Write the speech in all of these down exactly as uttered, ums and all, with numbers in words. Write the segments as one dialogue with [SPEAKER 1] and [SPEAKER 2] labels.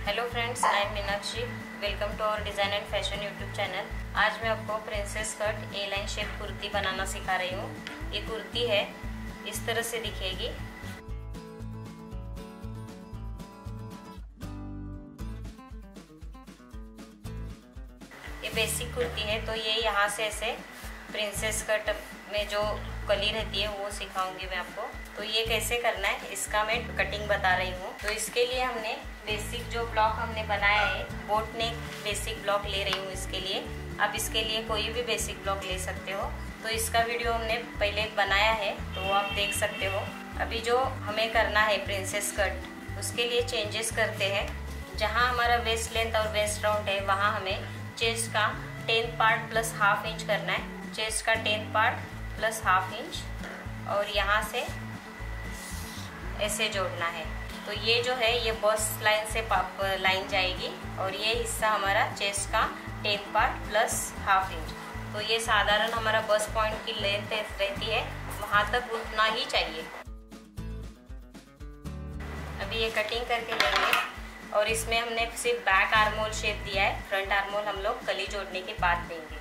[SPEAKER 1] Hello friends, I am Meenakshi. Welcome to our design and fashion YouTube channel. आज मैं आपको princess cut A line shape kurti बनाना सिखा रही हूँ। ये कुर्ती है, इस तरह से दिखेगी। ये बेसिक कुर्ती है, तो ये यहाँ से ऐसे प्रिंसेस कट में जो कली रहती है वो सिखाऊंगी मैं आपको। तो ये कैसे करना है इसका मैं कटिंग बता रही हूँ। तो इसके लिए हमने बेसिक जो ब्लॉक हमने बनाया है, बोट नेक बेसिक ब्लॉक ले रही हूँ इसके लिए। आप इसके लिए कोई भी बेसिक ब्लॉक ले सकते हो। तो इसका वीडियो हमने पहले बनाया है, तो वो आप देख सकते हो। अभी जो हमें करना है प्रिंसेस कट, उसके लिए चेंजेस करते हैं। जहाँ हमारा वेस्ट लेंथ और वेस्ट राउंड है, वहाँ हमें चेस्ट का ten part plus half inch करना है। चेस्ट का ten part plus half inch, और यहाँ से ऐसे जोड़ना है। तो ये जो है ये बस्ट लाइन से लाइन जाएगी, और ये हिस्सा हमारा चेस्ट का ten part plus half inch. तो ये साधारण हमारा बस्ट पॉइंट की लेंथ रहती है, वहाँ तक उतना ही चाहिए। अभी ये कटिंग करके लेंगे, और इसमें हमने सिर्फ बैक आर्मोल शेप दिया है। फ्रंट आर्मोल हम लोग कली जोड़ने के बाद देंगे।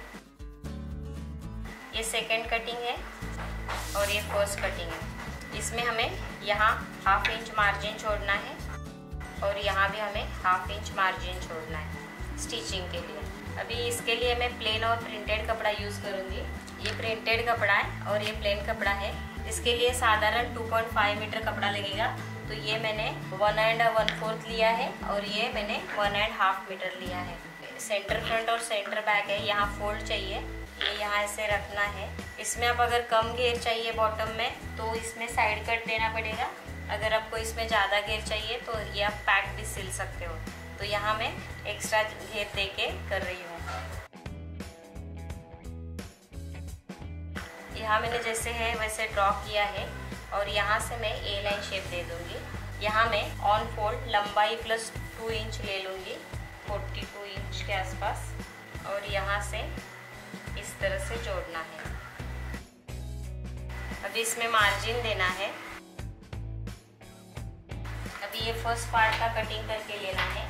[SPEAKER 1] ये सेकंड कटिंग है और ये फर्स्ट कटिंग है। इसमें हमें यहाँ हाफ इंच मार्जिन छोड़ना है, और यहाँ भी हमें हाफ इंच मार्जिन छोड़ना है स्टिचिंग के लिए। अभी इसके लिए मैं प्लेन और प्रिंटेड कपड़ा यूज़ करूँगी। ये प्रिंटेड कपड़ा है और ये प्लेन कपड़ा है। इसके लिए साधारण टू पॉइंट फाइव मीटर कपड़ा लगेगा। तो ये मैंने वन एंड वन फोर्थ लिया है, और ये मैंने वन एंड हाफ मीटर लिया है। सेंटर फ्रंट और सेंटर बैक है, यहाँ फोल्ड चाहिए, ये यहाँ ऐसे रखना है। इसमें आप अगर कम घेर चाहिए बॉटम में, तो इसमें साइड कट देना पड़ेगा। अगर आपको इसमें ज़्यादा घेर चाहिए तो ये आप पैक भी सिल सकते हो। तो यहाँ मैं एक्स्ट्रा घेर दे के कर रही हूँ। यहाँ मैंने जैसे है वैसे ड्रॉ किया है, और यहाँ से मैं ए लाइन शेप दे दूँगी। यहाँ मैं ऑन फोल्ड लंबाई प्लस टू इंच ले लूँगी, फोर्टी टू इंच के आसपास, और यहाँ से इस तरह से जोड़ना है। अभी इसमें मार्जिन देना है। अभी ये फर्स्ट पार्ट का कटिंग करके लेना है।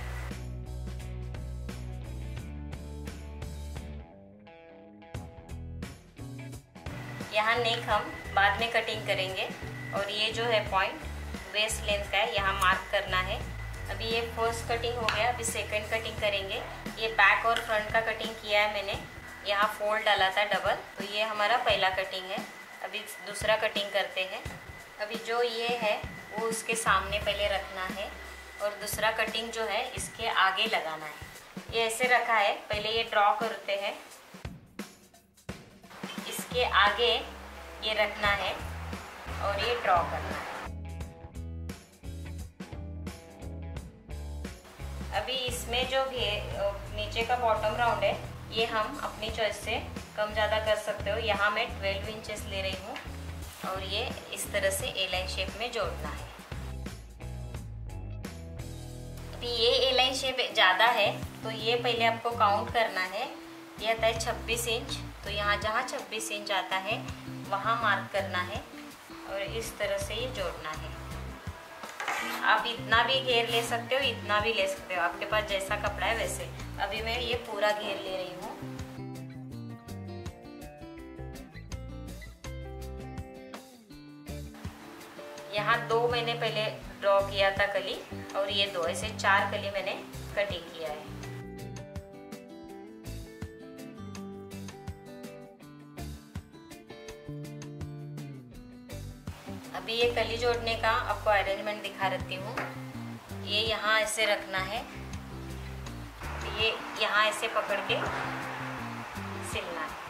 [SPEAKER 1] यहाँ नेक हम बाद में कटिंग करेंगे, और ये जो है पॉइंट वेस्ट लेंथ का है, यहाँ मार्क करना है। अभी ये फर्स्ट कटिंग हो गया। अभी सेकंड कटिंग करेंगे। ये बैक और फ्रंट का कटिंग किया है मैंने, यहाँ फोल्ड डाला था डबल। तो ये हमारा पहला कटिंग है। अभी दूसरा कटिंग करते हैं। अभी जो ये है वो उसके सामने पहले रखना है, और दूसरा कटिंग जो है इसके आगे लगाना है। ये ऐसे रखा है, पहले ये ड्रॉ करते हैं। इसके आगे ये रखना है, और ये ड्रॉ करना है। अभी इसमें जो भी नीचे का बॉटम राउंड है, ये हम अपनी चॉइस से कम ज़्यादा कर सकते हो। यहाँ मैं ट्वेल्व इंचेस ले रही हूँ, और ये इस तरह से ए लाइन शेप में जोड़ना है। अभी ये ए लाइन शेप ज़्यादा है, तो ये पहले आपको काउंट करना है। ये आता है छब्बीस इंच, तो यहाँ जहाँ छब्बीस इंच आता है वहाँ मार्क करना है, और इस तरह से ये जोड़ना है। आप इतना भी घेर ले सकते हो, इतना भी ले सकते हो, आपके पास जैसा कपड़ा है वैसे। अभी मैं ये पूरा घेर ले रही हूँ। यहाँ दो मैंने पहले ड्रॉ किया था कली, और ये दो, ऐसे चार कली मैंने कटिंग किया है। अभी ये कली जोड़ने का आपको अरेंजमेंट दिखा देती हूँ। ये यहाँ ऐसे रखना है, ये यहाँ ऐसे पकड़ के सिलना है।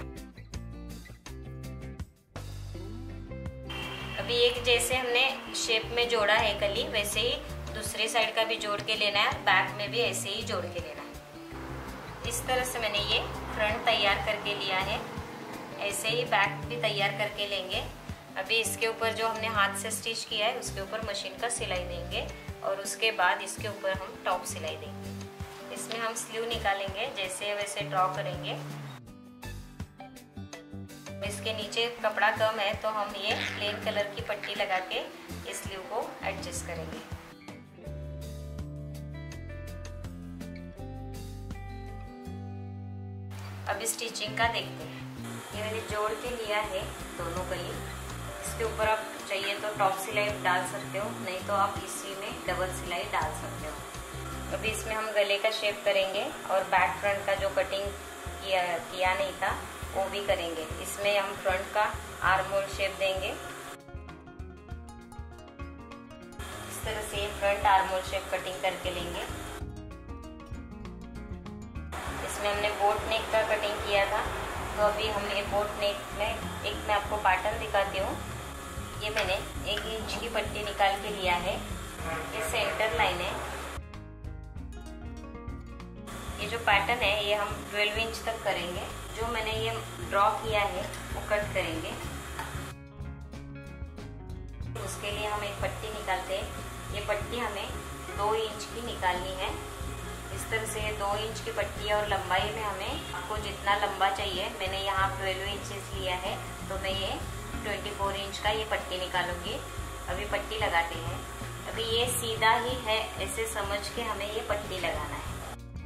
[SPEAKER 1] अभी एक जैसे हमने शेप में जोड़ा है कली, वैसे ही दूसरी साइड का भी जोड़ के लेना है, बैक में भी ऐसे ही जोड़ के लेना है। इस तरह से मैंने ये फ्रंट तैयार करके लिया है, ऐसे ही बैक भी तैयार करके लेंगे। अभी इसके ऊपर जो हमने हाथ से स्टिच किया है उसके ऊपर मशीन का सिलाई देंगे, और उसके बाद इसके ऊपर हम टॉप सिलाई देंगे। इसमें हम स्लीव निकालेंगे, जैसे वैसे ड्रॉ करेंगे। इसके नीचे कपड़ा कम है, तो हम ये प्लेन कलर की पट्टी लगा के इस स्लीव को एडजस्ट करेंगे। अब स्टिचिंग का देखते हैं। ये मैंने जोड़ के लिया है दोनों गली। इसके ऊपर आप चाहिए तो टॉप सिलाई डाल सकते हो, नहीं तो आप इसी में डबल सिलाई डाल सकते हो। अभी इसमें हम गले का शेप करेंगे और बैक फ्रंट का जो कटिंग किया किया नहीं था वो भी करेंगे। इसमें हम फ्रंट का आर्म होल शेप देंगे। इस तरह से front arm hole shape cutting करके लेंगे। इसमें हमने बोट नेक का कटिंग किया था, तो अभी हमने बोट नेक में एक मैं आपको पैटर्न दिखाती हूँ। ये मैंने एक इंच की पट्टी निकाल के लिया है। ये सेंटर लाइन है। ये जो पैटर्न है ये हम बारह इंच तक करेंगे। जो मैंने ये ड्रॉ किया है वो कट करेंगे। उसके लिए हम एक पट्टी निकालते हैं। ये पट्टी हमें दो इंच की निकालनी है। इस तरह से दो इंच की पट्टी है और लंबाई में हमें आपको जितना लंबा चाहिए, मैंने यहाँ बारह इंचेस लिया है तो मैं ये चौबीस इंच का ये पट्टी निकालूंगी। अभी पट्टी लगाते हैं। अभी ये सीधा ही है, ऐसे समझ के हमें ये पट्टी लगाना है।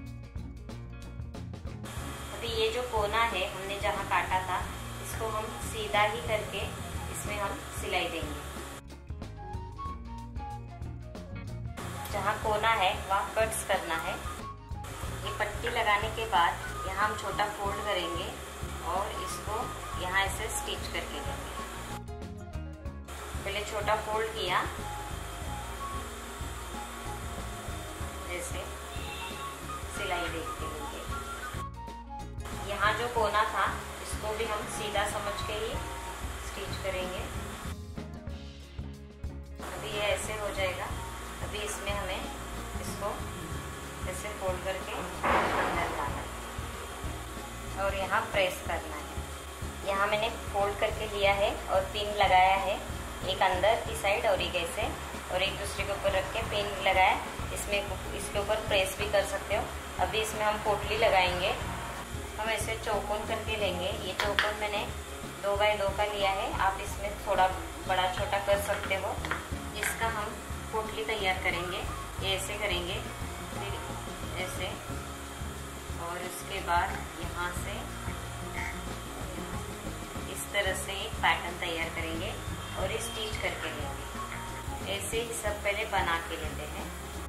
[SPEAKER 1] अभी ये जो कोना है हमने जहाँ काटा था इसको हम सीधा ही करके इसमें हम सिलाई देंगे। जहाँ कोना है वहाँ कट्स करना है। ये पट्टी लगाने के बाद यहाँ हम छोटा फोल्ड करेंगे और इसको यहाँ ऐसे स्टिच करके देंगे। पहले छोटा फोल्ड किया, ऐसे सिलाई देते हुए। यहाँ जो कोना था इसको भी हम सीधा समझ के ही स्टिच करेंगे। अभी ये ऐसे हो जाएगा। अभी इसमें हमें इसको ऐसे फोल्ड करके अंदर डालना है और यहाँ प्रेस करना है। यहाँ मैंने फोल्ड करके लिया है और पिन लगाया है, एक अंदर की साइड और एक ऐसे, और एक दूसरे के ऊपर रख के पिन लगाया। इसमें इसके ऊपर प्रेस भी कर सकते हो। अभी इसमें हम पोटली लगाएंगे। हम ऐसे चौकोन करके लेंगे। ये चौकोन मैंने दो बाय दो का लिया है, आप इसमें थोड़ा बड़ा छोटा कर सकते हो। इसका हम पोटली तैयार करेंगे। ये ऐसे करेंगे, फिर ऐसे, और उसके बाद यहाँ से इस तरह से एक पैटर्न तैयार करेंगे और स्टिच करके लेंगे। ऐसे ही सब पहले बना के लेते हैं।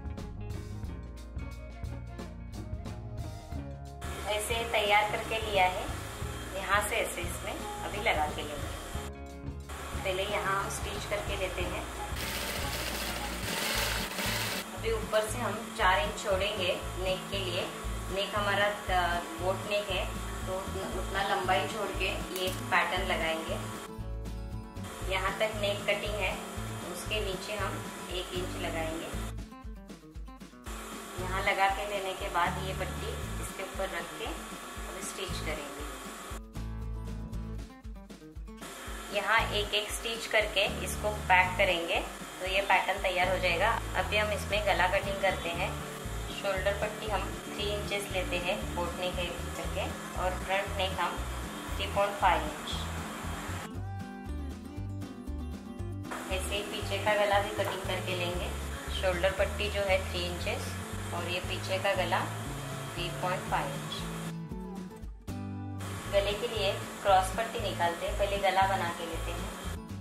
[SPEAKER 1] ऐसे तैयार करके लिया है। यहाँ से ऐसे इसमें अभी लगा के लेंगे। पहले यहाँ हम स्टिच करके लेते हैं। अभी ऊपर से हम चार इंच छोड़ेंगे नेक के लिए। नेक हमारा बोट नेक है तो उतना लंबाई छोड़ के ये पैटर्न लगाएंगे। यहाँ तक नेक कटिंग है, उसके नीचे हम एक इंच लगाएंगे। यहाँ लगा के लेने के बाद ये पट्टी इसके ऊपर रख के अब स्टिच करेंगे। यहाँ एक एक स्टिच करके इसको पैक करेंगे तो ये पैटर्न तैयार हो जाएगा। अभी हम इसमें गला कटिंग करते हैं। शोल्डर पट्टी हम थ्री इंचेस लेते हैं बोट नेक करके, और फ्रंट नेक हम थ्री पॉइंट फाइव इंच। ऐसे ही पीछे का गला भी कटिंग करके लेंगे। शोल्डर पट्टी जो है थ्री इंचेस और ये पीछे का गला थ्री पॉइंट फाइव इंच। गले के लिए क्रॉस पट्टी निकालते हैं। पहले गला बना के लेते हैं।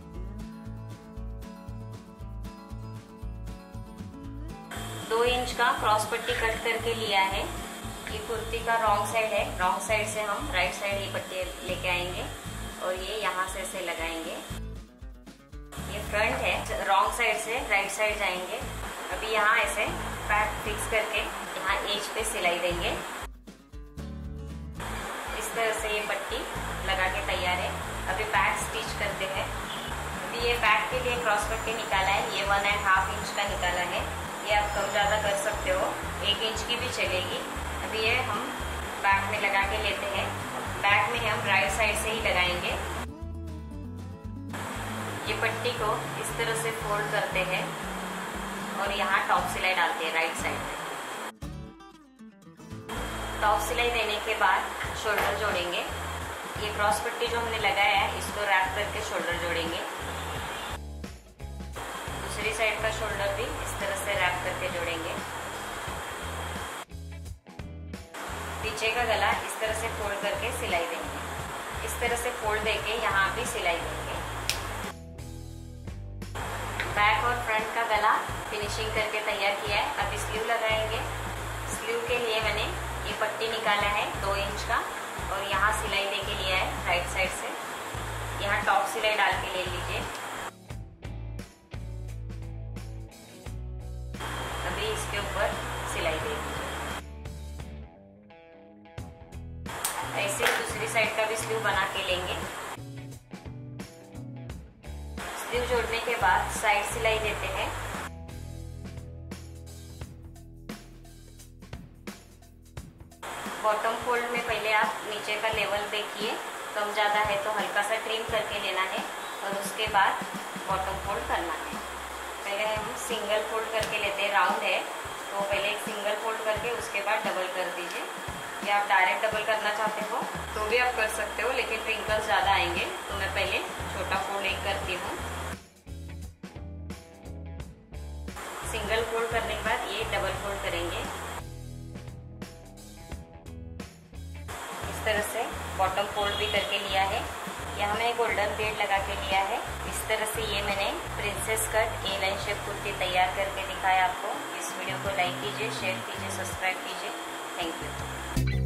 [SPEAKER 1] दो इंच का क्रॉस पट्टी कट करके लिया है। ये कुर्ती का रॉन्ग साइड है, रॉन्ग साइड से हम राइट साइड ये पट्टी लेके आएंगे और ये यहाँ से ऐसे लगाएंगे। ये फ्रंट है, रॉन्ग साइड से राइट साइड जाएंगे। अभी यहाँ ऐसे पैक फिक्स करके यहाँ एज पे सिलाई देंगे। इस तरह से ये पट्टी लगा के तैयार है। अभी बैक स्टिच करते हैं। अभी ये बैक के लिए क्रॉस पट्टी निकाला है, ये वन एंड हाफ इंच का निकाला है। ये आप कम ज़्यादा कर सकते हो, एक इंच की भी चलेगी। अभी ये हम बैक में लगा के लेते हैं। बैक में हम राइट साइड से ही लगाएंगे। ये पट्टी को इस तरह से फोल्ड करते हैं और यहाँ टॉप सिलाई डालते हैं राइट साइड में। टॉप सिलाई देने के बाद शोल्डर जोड़ेंगे। ये क्रॉस पट्टी जो हमने लगाया है इसको रैप करके शोल्डर जोड़ेंगे। दूसरी साइड का शोल्डर भी इस तरह से रैप करके जोड़ेंगे। पीछे का गला इस तरह से फोल्ड करके सिलाई देंगे। इस तरह से फोल्ड देके यहाँ भी सिलाई देंगे। बैक और फ्रंट का गला फिनिशिंग करके तैयार किया है। अब स्लीव लगाएंगे। स्लीव के लिए मैंने ये पट्टी निकाला है दो इंच का और यहाँ सिलाई देके लिया है राइट साइड से। यहाँ टॉप सिलाई डाल के ले लीजिए। अभी इसके ऊपर सिलाई दे दीजिए। ऐसे दूसरी साइड का भी स्लीव बना के लेंगे। स्लीव जोड़ने के बाद साइड सिलाई देते हैं। बॉटम फोल्ड में पहले आप नीचे का लेवल देखिए, कम ज़्यादा है तो हल्का सा ट्रिम करके लेना है और उसके बाद बॉटम फोल्ड करना है। पहले हम सिंगल फोल्ड करके लेते हैं। राउंड है तो पहले एक सिंगल फोल्ड करके उसके बाद डबल कर दीजिए, या आप डायरेक्ट डबल करना चाहते हो तो भी आप कर सकते हो, लेकिन रिंकल्स ज़्यादा आएंगे तो मैं पहले छोटा फोल्ड एक करती हूँ। सिंगल फोल्ड करने के बाद ये डबल फोल्ड करेंगे। इस तरह से बॉटम फोल्ड भी करके लिया है। यहाँ मैंने गोल्डन थ्रेड लगा के लिया है। इस तरह से ये मैंने princess cut A line shape kurti तैयार करके दिखाया आपको। इस वीडियो को लाइक कीजिए, शेयर कीजिए, सब्सक्राइब कीजिए। Thank you.